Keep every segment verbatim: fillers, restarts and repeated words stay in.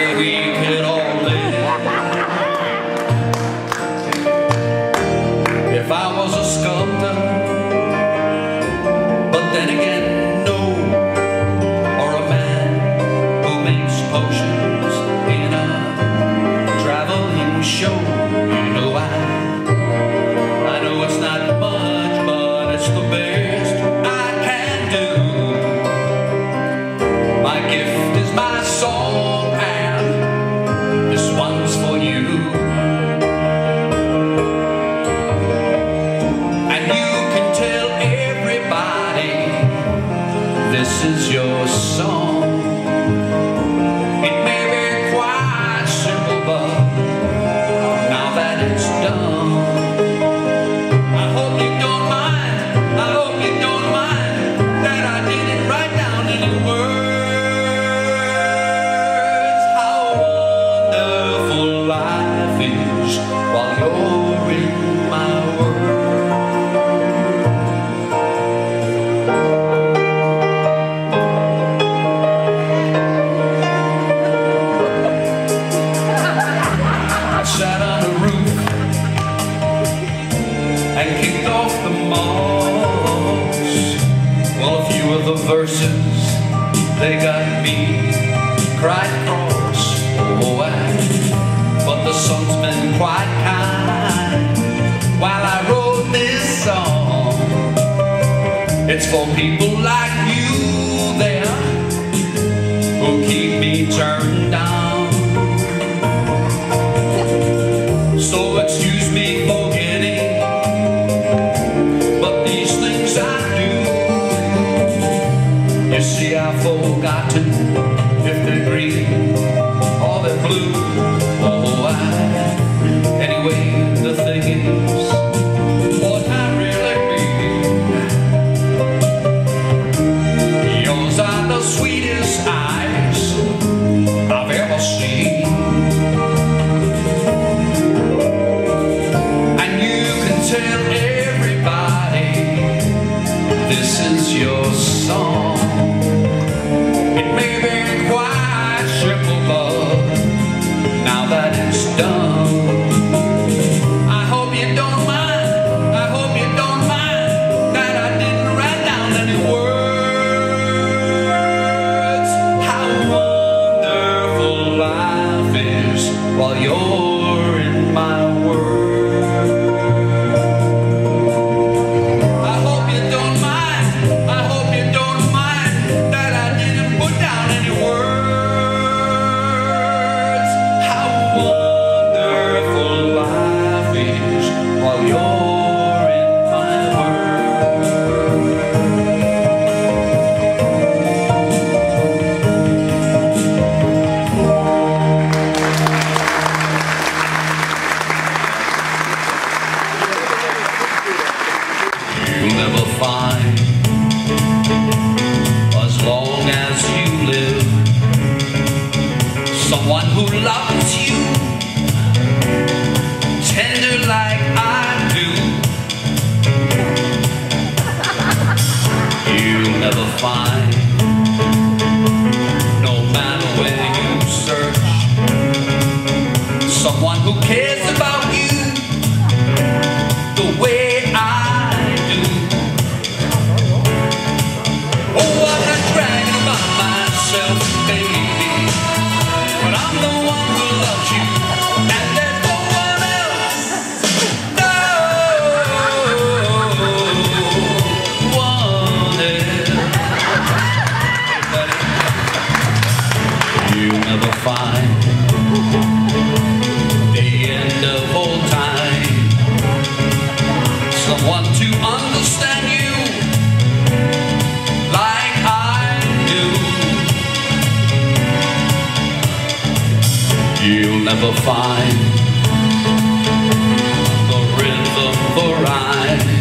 we could all live. If I was a sculptor, but then again, no, or a man who makes potions in a traveling show. You know, I, I know it's not much, but it's the best I can do. My gift is my song, and this one's for you. And you can tell everybody this is your song. It may be quite simple, but now that it's done, I hope you don't mind, I hope you don't mind that I didn't write down any words. How wonderful life is while you're in my world. I sat on a roof and kicked off the moss. Well, a few of the verses, they got me cried cross. Oh, I, but the sun's been quite kind while I wrote this song. It's for people like you there who keep me turned down. So excuse me for getting, but these things I do. You see, I've forgotten if they're green or they're blue. Oh, I, anyway, the thing is, what I really mean, yours are the sweetest eyes I've ever seen. And you can tell everybody this is your song. It may be quite simple, but now that it's done, I hope you don't mind, I hope you don't mind that I didn't write down any words. How wonderful life is while you're in my world. I hope you don't mind, I hope you don't mind that I didn't put down any words. How wonderful life is while you're in my world. You'll never find, as long as you live, someone who loves you tender like I do. You'll never find, no matter where you search, someone who cares about you the way I do. Oh, I'm not bragging about myself, baby, but I'm the one who loves you, and there's no one else. No one else. You'll never find the end of all time, someone to understand you like I do. You'll never find the rhythm, the rhyme,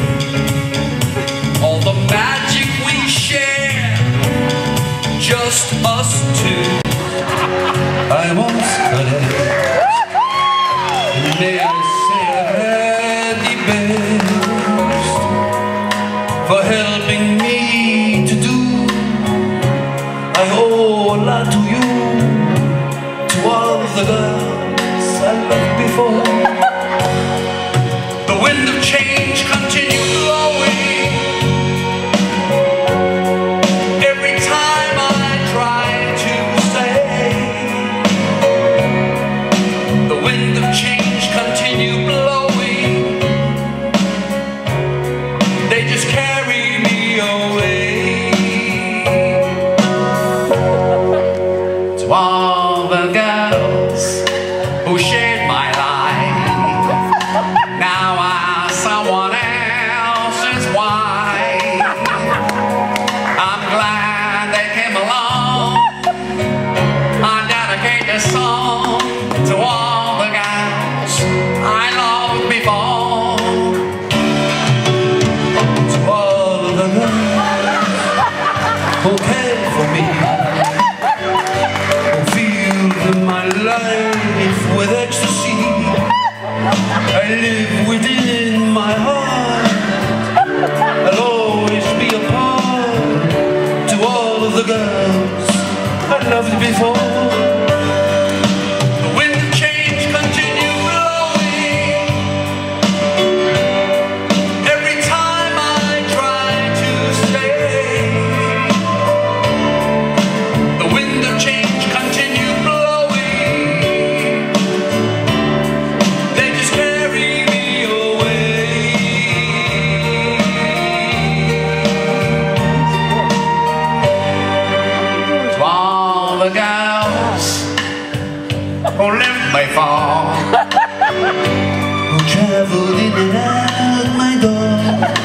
all the magic we share, just us two. I once got it, and may I say I've had the best for helping me to do. I owe a lot to you, to all the girls I loved before. The wind of change continued blowing. Every time I tried to stay, the wind of change continued blowing. They just carry me away. To all the girls who shared my life, now I'm someone else's wife. I'm glad they came along. I dedicate this song to all the girls I loved before. To all of the girls who cared for me, who filled my life with ecstasy. I live within my heart. I'll always be a part to all of the girls I loved before. The wind of change continued blowing. Every time I tried to stay, the wind of change continued blowing. They just carry me away. To all the girls who lived before, who traveled in and out my door,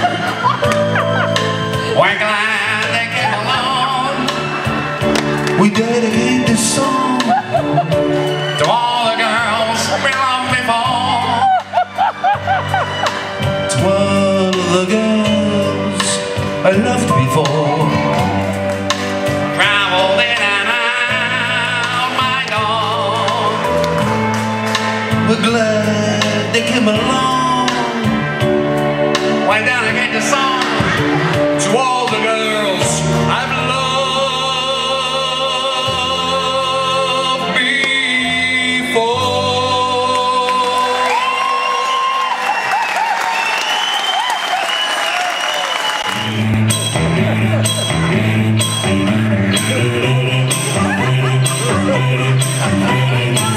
we're glad they came along. We dedicate this song to all the girls we loved before. To all the girls I loved before, traveled in and out my door. We're glad they came along. Why dedicate the song to all the girls I've loved before. Thank you.